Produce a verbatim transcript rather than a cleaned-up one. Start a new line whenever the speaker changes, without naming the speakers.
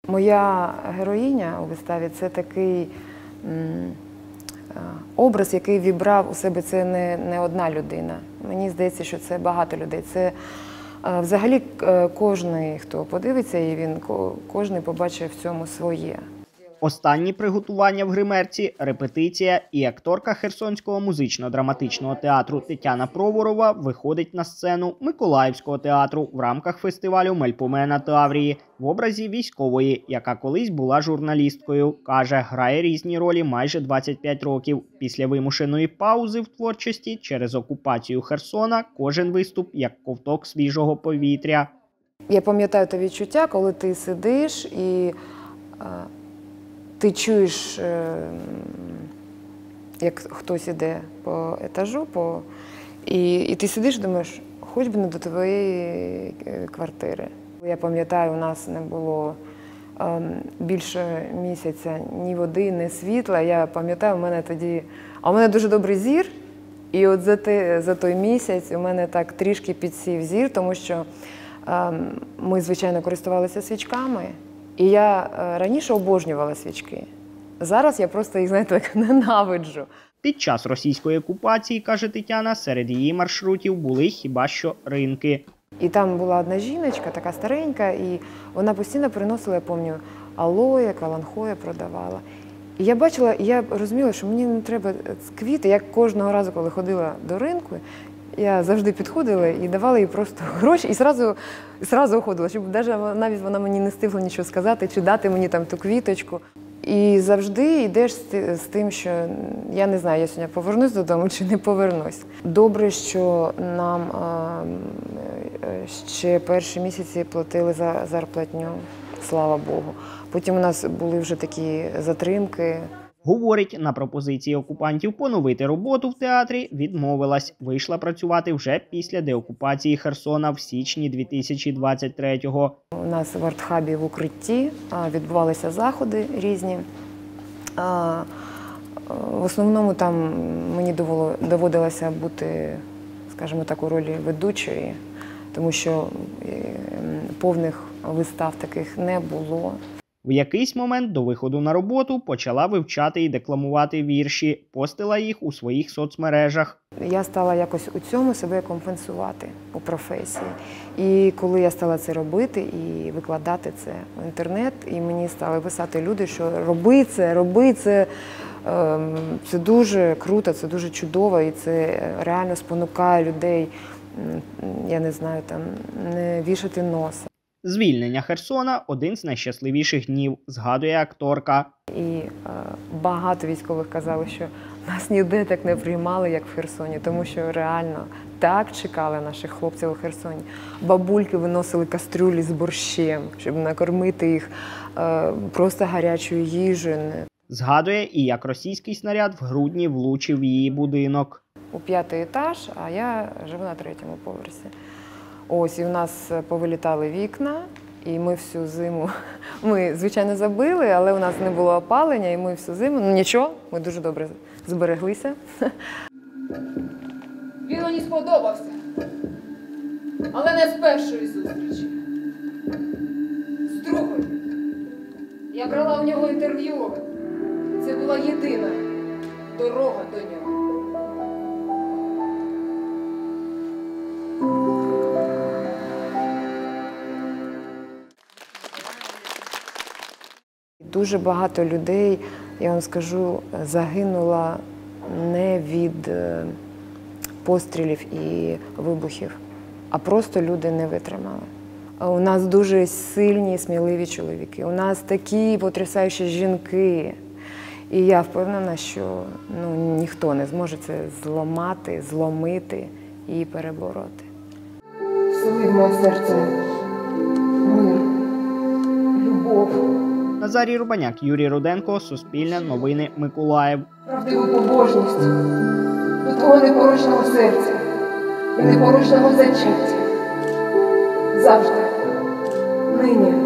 Моя героїня у виставі – це такий м, образ, який вібрав у себе, це не, не одна людина. Мені здається, що це багато людей. Це взагалі кожен, хто подивиться, і він кожен побачив в цьому своє.
Останні приготування в гримерці, репетиція, і акторка Херсонського музично-драматичного театру Тетяна Проворова виходить на сцену Миколаївського театру в рамках фестивалю «Мельпомена на Таврії» в образі військової, яка колись була журналісткою. Каже, грає різні ролі майже двадцять п'ять років. Після вимушеної паузи в творчості через окупацію Херсона кожен виступ як ковток свіжого повітря.
Я пам'ятаю те відчуття, коли ти сидиш і ти чуєш, як хтось іде по етажу, по... І, і ти сидиш і думаєш, хоч би не до твоєї квартири. Я пам'ятаю, у нас не було ем, більше місяця ні води, ні світла. Я пам'ятаю, у мене тоді, а у мене дуже добрий зір, і от за, те, за той місяць у мене так трішки підсів зір, тому що ем, ми, звичайно, користувалися свічками. І я раніше обожнювала свічки. Зараз я просто їх, знаєте, так ненавиджу.
Під час російської окупації, каже Тетяна, серед її маршрутів були хіба що ринки.
І там була одна жіночка, така старенька, і вона постійно приносила, я пам'ятаю, алоє, каланхоє продавала. І я бачила, і я розуміла, що мені не треба квіти. Я кожного разу, коли ходила до ринку, я завжди підходила і давала їй просто гроші, і одразу, одразу уходила, щоб навіть вона мені не встигла нічого сказати, чи дати мені там ту квіточку. І завжди йдеш з тим, що я не знаю, я сьогодні повернусь додому чи не повернусь. Добре, що нам ще перші місяці платили за зарплатню, слава Богу. Потім у нас були вже такі затримки.
Говорить, на пропозиції окупантів поновити роботу в театрі відмовилась. Вийшла працювати вже після деокупації Херсона в січні дві тисячі двадцять третього.
У нас в арт-хабі в укритті відбувалися заходи різні. В основному там мені доводилося бути, скажімо так, у ролі ведучої, тому що повних вистав таких не було.
В якийсь момент до виходу на роботу почала вивчати і декламувати вірші, постила їх у своїх соцмережах.
Я стала якось у цьому себе компенсувати у професії. І коли я стала це робити і викладати це в інтернет, і мені стали писати люди, що роби це, роби це, це дуже круто, це дуже чудово, і це реально спонукає людей, я не знаю, там, не вішати носа.
Звільнення Херсона – один з найщасливіших днів, згадує акторка.
І е, багато військових казали, що нас ніде так не приймали, як в Херсоні, тому що реально так чекали наших хлопців у Херсоні. Бабульки виносили кастрюлі з борщем, щоб накормити їх е, просто гарячою їжею.
Згадує і як російський снаряд в грудні влучив її будинок.
У п'ятий етаж, а я живу на третьому поверсі. Ось, і у нас повилітали вікна, і ми всю зиму, ми, звичайно, забили, але у нас не було опалення, і ми всю зиму, ну нічого, ми дуже добре збереглися.
Він мені сподобався, але не з першої зустрічі, з другої. Я брала у нього інтерв'ю, це була єдина дорога до нього.
Дуже багато людей, я вам скажу, загинуло не від пострілів і вибухів, а просто люди не витримали. У нас дуже сильні, сміливі чоловіки, у нас такі потрясаючі жінки. І я впевнена, що ну, ніхто не зможе це зламати, зломити і перебороти.
Вселив моє серце мир, любов.
Назарій Рубаняк, Юрій Руденко, Суспільне, Новини, Миколаїв.
Правдиву побожність до твого непорочного серця і непорочного зачаття. Завжди, нині